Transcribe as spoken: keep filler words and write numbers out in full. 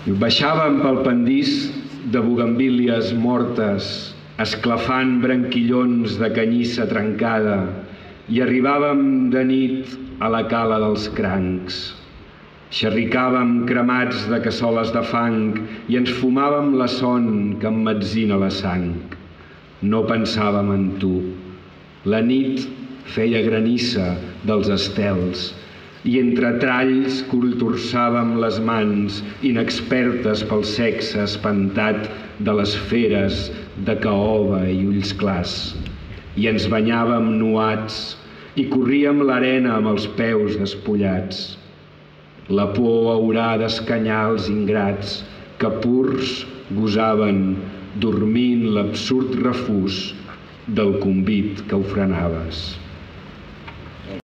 Baixàvem pel pendís de bugambílies mortes, esclafant branquillons de canyissa trencada, i arribàvem de nit a la cala dels crancs. Xerricàvem cremats de cassoles de fang i ens fumàvem la son que emmetzina la sang. No pensàvem en tu. La nit feia granissa dels estels i entre tralls contorçàvem les mans, inexpertes pel sexe espantat de les feres de caoba i ulls clars. I ens banyàvem nuats i corríem l'arena amb els peus despullats. La por haurà d'escanyar els ingrats que purs gosaven dormint l'absurd refús del convit que ofrenaves.